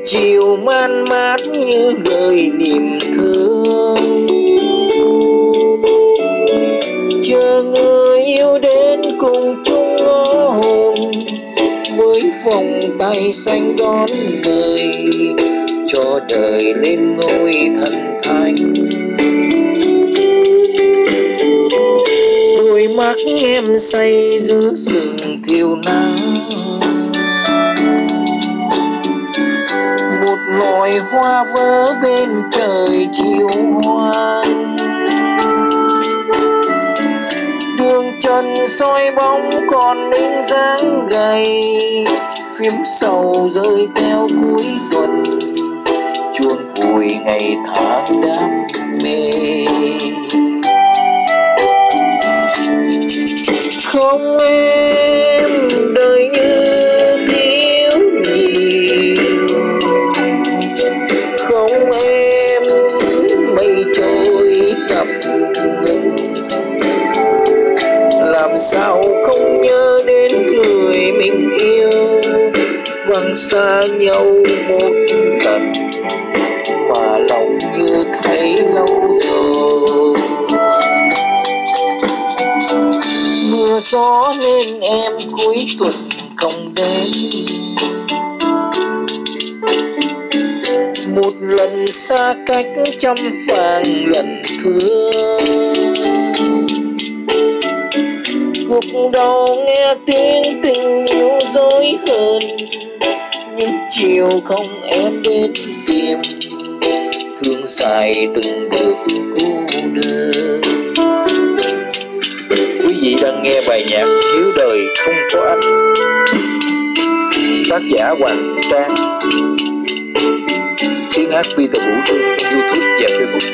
chiều man mát như gợi niềm thương, chờ người yêu đến cùng chung ngõ hồn, với vòng tay xanh đón người, cho đời lên ngôi thần thánh. Đôi mắt em say giữa rừng thiêu nắng, một loài hoa vỡ bên trời chiều hoang. Đường trần soi bóng còn ninh dáng gầy, phím sầu rơi theo cuối tuần, chuồn vùi ngày tháng đam mê. Không em đời như thiếu nhiều, không em mây trôi ngập ngừng, làm sao không nhớ đến người mình yêu, vắng xa nhau một lần mà lòng như thấy lâu rồi. Mưa gió nên em cuối tuần không đến, một lần xa cách trăm vạn lần thương. Cuộc đầu nghe tiếng tình yêu dối hơn, những chiều không em đến tìm, thương dài từng bước cô đơn. Quý vị đang nghe bài nhạc Nếu Đời Không Có Anh, tác giả Hoàng Trang, tiếng hát Peter Vũ Trương, YouTube và Facebook.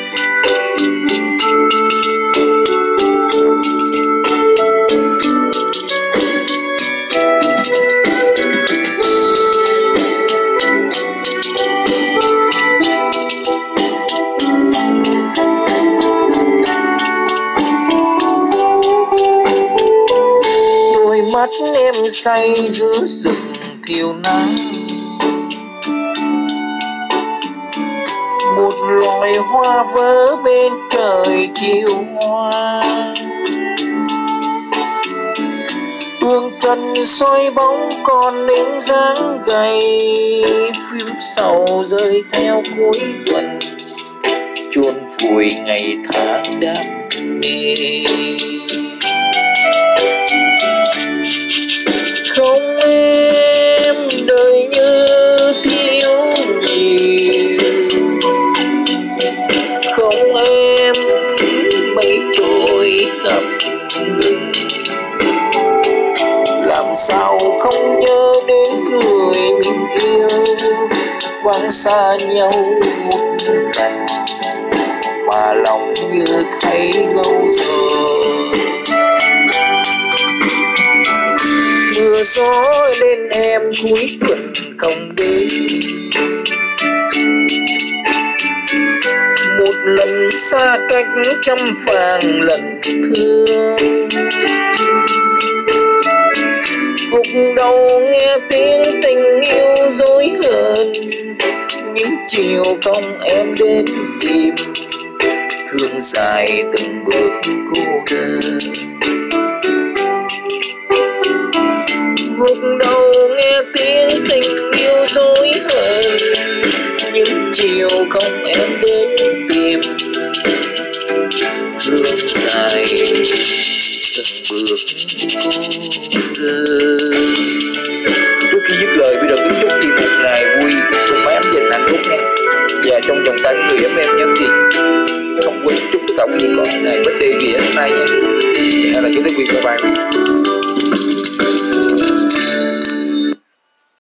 Mắt em say giữa rừng thiêu nắng, một loài hoa vỡ bên trời chiều hoa. Đường trần soi bóng còn ninh dáng gầy, phím sầu rơi theo cuối tuần, chuồn vùi ngày tháng đam mê. Không em đời như thiếu nhiều, không em mây trôi ngập ngừng, làm sao không nhớ đến người mình yêu, vắng xa nhau một lần mà lòng như thấy lâu rồi. Mưa gió lên em cuối tuần không đến, một lần xa cách trăm vạn lần thương. Gục đầu nghe tiếng tình yêu dối hơn, những chiều không em đến tìm, thương dài từng bước cô đơn. Gục đầu nghe tiếng tình yêu dối hơn, những chiều không em đến tìm, thương dài từng bước cô đơn. Trước khi dứt lời, bây giờ kính chúc chị một ngày vui, cùng máy ấm dành hạnh phúc nha. Và trong vòng tay người em nhớ gì không quên chúc tất cả quý vị có một ngày bất đi nghĩa hôm nay nha. Hay là kính quý vị bye bye.